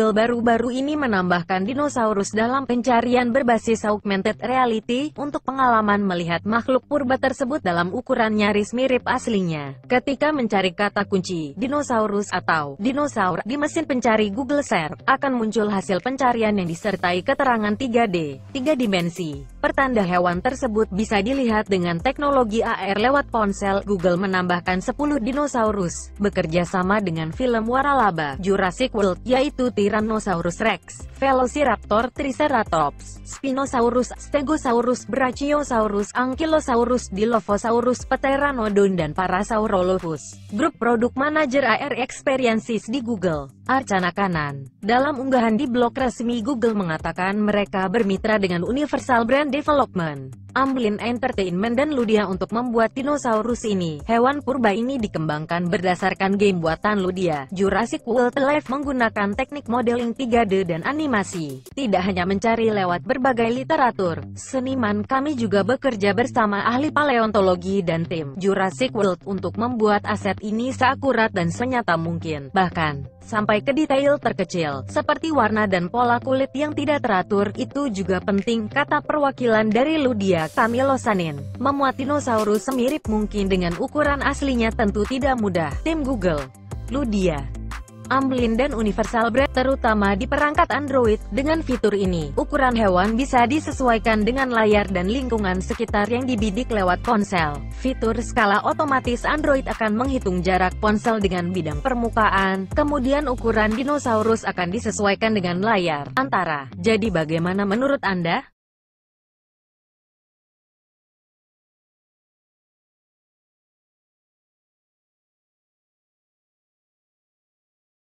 Google baru-baru ini menambahkan dinosaurus dalam pencarian berbasis augmented reality, untuk pengalaman melihat makhluk purba tersebut dalam ukuran nyaris mirip aslinya. Ketika mencari kata kunci dinosaurus atau dinosaur di mesin pencari Google Search, akan muncul hasil pencarian yang disertai keterangan 3D, 3 dimensi. Pertanda hewan tersebut bisa dilihat dengan teknologi AR lewat ponsel. Google menambahkan 10 dinosaurus, bekerja sama dengan film waralaba Jurassic World, yaitu Tyrannosaurus Rex, Velociraptor, Triceratops, Spinosaurus, Stegosaurus, Brachiosaurus, Ankylosaurus, Dilophosaurus, Pteranodon, dan Parasaurolophus. Grup Produk Manager AR Experiences di Google, Archana Kanan, dalam unggahan di blog resmi Google mengatakan mereka bermitra dengan Universal Brand Development, Amblin Entertainment, dan Ludia untuk membuat dinosaurus ini. Hewan purba ini dikembangkan berdasarkan game buatan Ludia, Jurassic World Live, menggunakan teknik modeling 3D dan animasi. Tidak hanya mencari lewat berbagai literatur, seniman kami juga bekerja bersama ahli paleontologi dan tim Jurassic World untuk membuat aset ini seakurat dan senyata mungkin. Bahkan, sampai ke detail terkecil, seperti warna dan pola kulit yang tidak teratur, itu juga penting, kata perwakilan dari Ludia, Camilo Sanin. Memuat dinosaurus semirip mungkin dengan ukuran aslinya tentu tidak mudah. Tim Google, Ludia, Amblin, dan Universal Brand, terutama di perangkat Android. Dengan fitur ini, ukuran hewan bisa disesuaikan dengan layar dan lingkungan sekitar yang dibidik lewat ponsel. Fitur skala otomatis Android akan menghitung jarak ponsel dengan bidang permukaan, kemudian ukuran dinosaurus akan disesuaikan dengan layar. Jadi bagaimana menurut Anda?